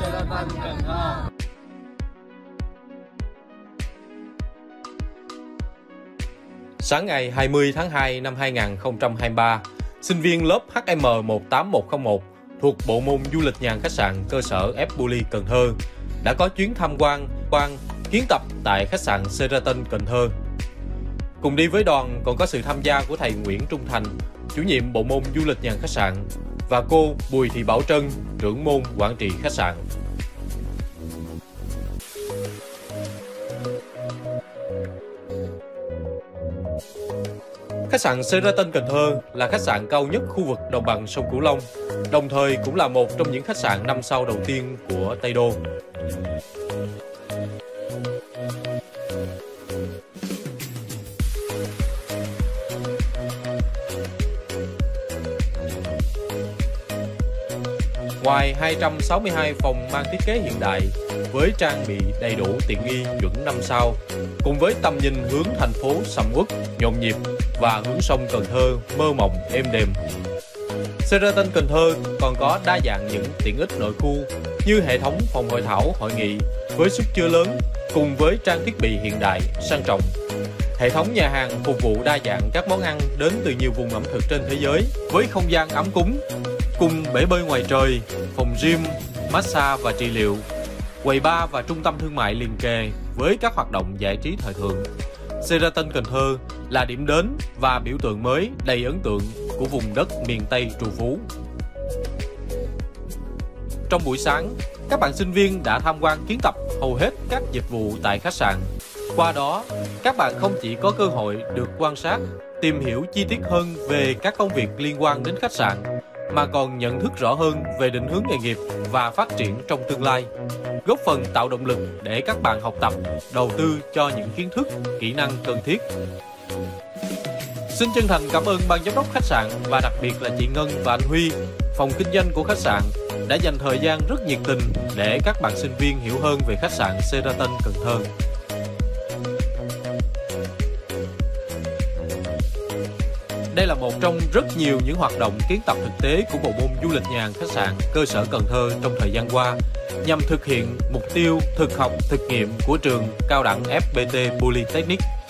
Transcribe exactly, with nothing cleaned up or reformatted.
Sheraton Cần Thơ. Sáng ngày hai mươi tháng hai năm hai nghìn không trăm hai mươi ba, sinh viên lớp H M một tám một không một thuộc bộ môn du lịch nhàn khách sạn cơ sở F Bully Cần Thơ đã có chuyến tham quan, quan kiến tập tại khách sạn Sheraton Cần Thơ. Cùng đi với đoàn còn có sự tham gia của thầy Nguyễn Trung Thành, chủ nhiệm bộ môn du lịch nhàn khách sạn, và cô Bùi Thị Bảo Trân, trưởng môn quản trị khách sạn. Khách sạn Sheraton Cần Thơ là khách sạn cao nhất khu vực đồng bằng sông Cửu Long, đồng thời cũng là một trong những khách sạn năm sao đầu tiên của Tây Đô. Ngoài hai trăm sáu mươi hai phòng mang thiết kế hiện đại với trang bị đầy đủ tiện nghi chuẩn năm sao, cùng với tầm nhìn hướng thành phố sầm uất, nhộn nhịp và hướng sông Cần Thơ mơ mộng êm đềm, Sheraton Cần Thơ còn có đa dạng những tiện ích nội khu như hệ thống phòng hội thảo hội nghị với sức chứa lớn cùng với trang thiết bị hiện đại sang trọng, hệ thống nhà hàng phục vụ đa dạng các món ăn đến từ nhiều vùng ẩm thực trên thế giới với không gian ấm cúng, cùng bể bơi ngoài trời, phòng gym, massage và trị liệu, quầy bar và trung tâm thương mại liền kề với các hoạt động giải trí thời thượng. Sheraton Cần Thơ là điểm đến và biểu tượng mới đầy ấn tượng của vùng đất miền Tây trù phú. Trong buổi sáng, các bạn sinh viên đã tham quan kiến tập hầu hết các dịch vụ tại khách sạn. Qua đó, các bạn không chỉ có cơ hội được quan sát, tìm hiểu chi tiết hơn về các công việc liên quan đến khách sạn, mà còn nhận thức rõ hơn về định hướng nghề nghiệp và phát triển trong tương lai, góp phần tạo động lực để các bạn học tập, đầu tư cho những kiến thức, kỹ năng cần thiết. Xin chân thành cảm ơn ban giám đốc khách sạn và đặc biệt là chị Ngân và anh Huy, phòng kinh doanh của khách sạn, đã dành thời gian rất nhiệt tình để các bạn sinh viên hiểu hơn về khách sạn Sheraton Cần Thơ. Đây là một trong rất nhiều những hoạt động kiến tập thực tế của bộ môn du lịch nhàn khách sạn cơ sở Cần Thơ trong thời gian qua, nhằm thực hiện mục tiêu thực học thực nghiệm của trường cao đẳng F P T Polytechnic.